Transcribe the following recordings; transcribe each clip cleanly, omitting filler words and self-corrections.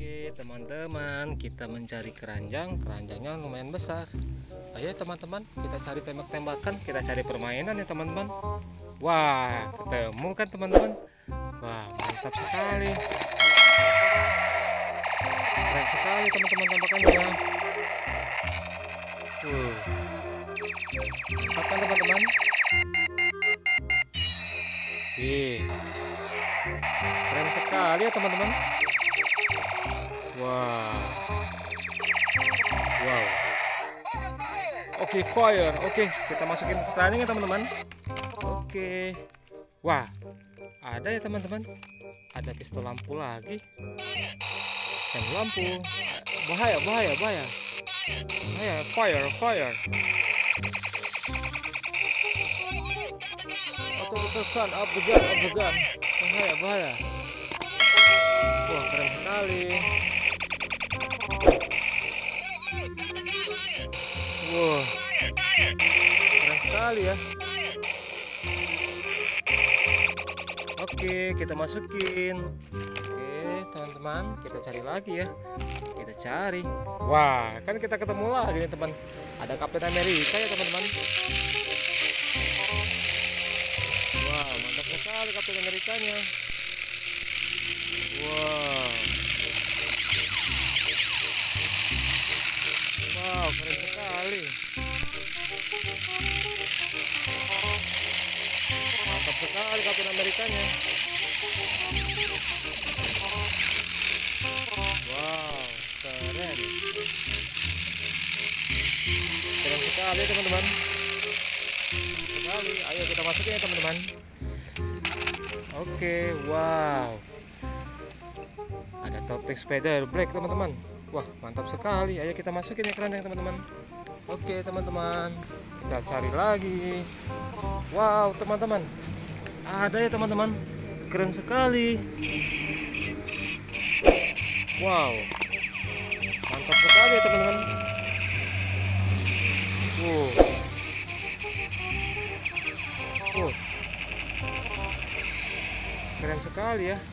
Oke teman-teman, kita mencari keranjang. Keranjangnya lumayan besar. Ayo teman-teman, kita cari tembak-tembakan, kita cari permainan ya teman-teman. Wah, ketemu kan teman-teman. Wah, mantap sekali. Keren sekali teman-teman tembakannya. Mantap kan teman-teman. Keren sekali ya teman-teman. Wow. Oke, fire. Oke, kita masukin keranjang ya teman-teman. Oke. Wah, ada ya teman-teman. Ada pistol lampu lagi. Dan lampu. Bahaya. Bahaya, fire. Otomatis of the gun. Bahaya. Wah, keren sekali. Wah, keren sekali ya. Oke, kita masukin. Oke, teman-teman, kita cari lagi ya. Kita cari. Wah, kan kita ketemu lagi nih teman. Ada Kapten Amerika ya teman-teman. Wah, mantap sekali Kapten Amerikanya. Wow, keren sekali. Mantap sekali Kapten Amerikanya. Wow, keren sekali teman-teman. Sekali. Ayo kita masukin ya teman-teman. Oke, wow. Ada topeng spider black teman-teman. Wah, mantap sekali. Ayo kita masukin ya keranjang teman-teman. Oke teman-teman, kita cari lagi. Wow teman-teman, ada ya teman-teman. Keren sekali. Wow, mantap sekali ya teman-teman. Keren sekali ya.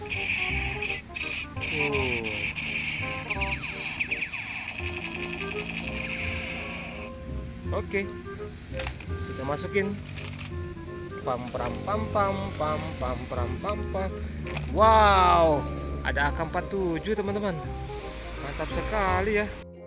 Oke, kita masukin. Pam. Wow, ada AK-47 teman-teman. Mantap sekali ya.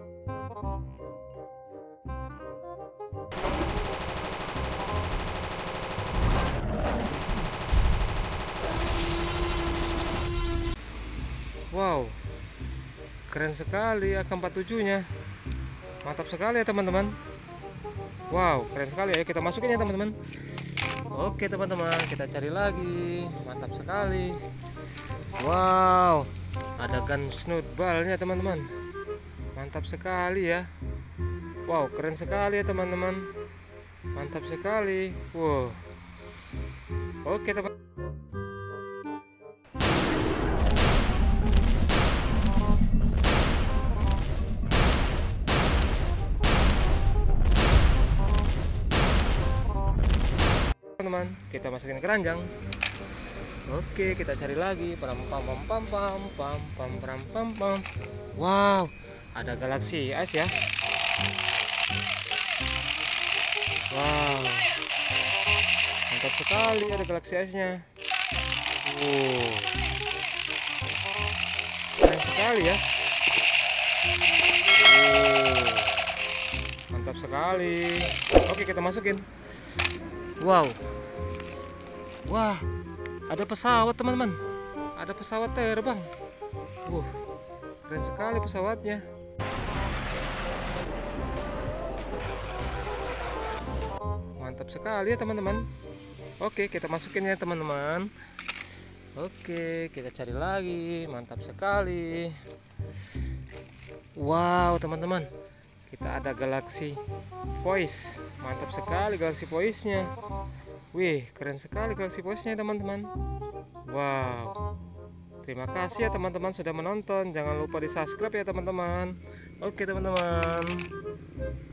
Wow, keren sekali AK-47-nya. Mantap sekali ya teman-teman. Wow, keren sekali. Ayo kita masukin ya teman-teman. Oke teman-teman, kita cari lagi. Mantap sekali. Wow, ada gun snowballnya teman-teman. Mantap sekali ya. Wow, keren sekali ya teman-teman. Mantap sekali. Wow. Oke teman. Teman, kita masukin keranjang. Oke, kita cari lagi. Pam. Wow, ada Galaxy S ya. Wow, mantap sekali ada Galaxy S-nya. Keren sekali ya. Mantap sekali. Oke, kita masukin. Wow. Wah, ada pesawat teman-teman. Ada pesawat terbang. Keren sekali pesawatnya. Mantap sekali ya teman-teman. Oke, kita masukin ya teman-teman. Oke, kita cari lagi. Mantap sekali. Wow teman-teman, kita ada Galaxy Voice. Mantap sekali Galaxy Voice-nya. Wih, keren sekali Galaxy Voice-nya teman-teman. Wow. Terima kasih ya teman-teman sudah menonton. Jangan lupa di subscribe ya teman-teman. Oke teman-teman.